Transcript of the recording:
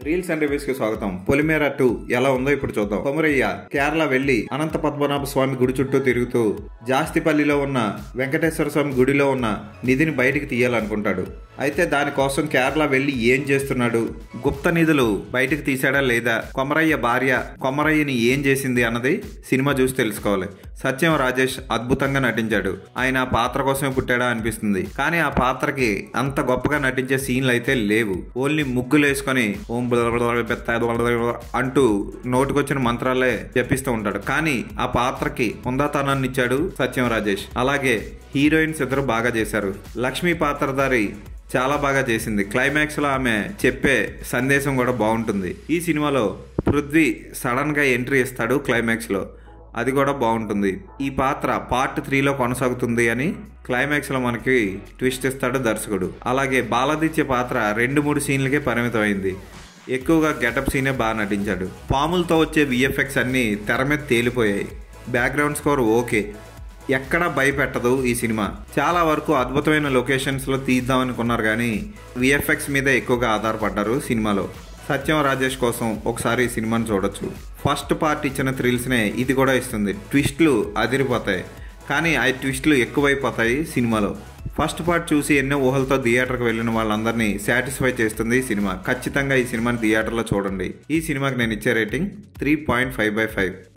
Reels and reviews కి స్వాగతం. పొలిమేర 2 ఎలా ఉందో ఇప్పుడు చూద్దాం. కొమరయ్య కేరళ వెళ్లి అనంత పద్మనాభ స్వామి గుడి చుట్టూ తిరుగుతూ జాస్తిపల్లిలో ఉన్న వెంకటేశ్వర స్వామి గుడిలో ఉన్న నిధిని బయటికి తీయాలనుకుంటాడు. అయితే దానికోసం కేరళ వెళ్లి ఏం చేస్తున్నాడు, గుప్త నిధులు బయటికి తీసాడా లేదా, కొమరయ్య భార్య కొమరయ్యని ఏం చేసింది అన్నది సినిమా చూసి తెలుసుకోవాలి. సత్యం రాజేష్ అద్భుతంగా నటించాడు. ఆయన ఆ పాత్ర కోసమే పుట్టాడా అనిపిస్తుంది. కానీ ఆ పాత్రకి అంత గొప్పగా నటించే సీన్లు అయితే లేవు. ఓన్లీ ముగ్గులు వేసుకొని ఓం అంటూ నోటుకొచ్చిన మంత్రాలే జపిస్తూ ఉంటాడు. కానీ ఆ పాత్రకి హుందాతనాన్ని ఇచ్చాడు సత్యం రాజేష్. అలాగే హీరోయిన్స్ ఇద్దరు బాగా చేశారు. లక్ష్మీ పాత్రధారి చాలా బాగా చేసింది. క్లైమాక్స్ లో ఆమె చెప్పే సందేశం కూడా బాగుంటుంది. ఈ సినిమాలో పృథ్వీ సడన్ గా ఎంట్రీ ఇస్తాడు క్లైమాక్స్ లో, అది కూడా బాగుంటుంది. ఈ పాత్ర పార్ట్ 3లో కొనసాగుతుంది అని క్లైమాక్స్ లో మనకి ట్విస్ట్ ఇస్తాడు దర్శకుడు. అలాగే బాలదిత్య పాత్ర 2-3 సీన్లకే పరిమితమైంది. ఎక్కువగా గెటప్ సీనే బాగా నటించాడు. పాములతో వచ్చే విఎఫ్ఎక్స్ అన్ని తెర మీద తేలిపోయాయి. బ్యాక్గ్రౌండ్ స్కోర్ ఓకే, ఎక్కడా భయపెట్టదు ఈ సినిమా. చాలా వరకు అద్భుతమైన లొకేషన్స్లో తీద్దాం అనుకున్నారు కానీ విఎఫ్ఎక్స్ మీద ఎక్కువగా ఆధారపడ్డారు సినిమాలో. సత్యం రాజేష్ కోసం ఒకసారి ఈ సినిమాని చూడొచ్చు. ఫస్ట్ పార్ట్ ఇచ్చిన థ్రిల్స్నే ఇది కూడా ఇస్తుంది. ట్విస్ట్లు అదిరిపోతాయి, కానీ ఆ ట్విస్ట్లు ఎక్కువైపోతాయి సినిమాలో. ఫస్ట్ పార్ట్ చూసి ఎన్నో ఊహలతో థియేటర్కి వెళ్ళిన వాళ్ళందరినీ సాటిస్ఫై చేస్తుంది ఈ సినిమా. ఖచ్చితంగా ఈ సినిమాని థియేటర్లో చూడండి. ఈ సినిమాకి నేను ఇచ్చే రేటింగ్ 3.5/5.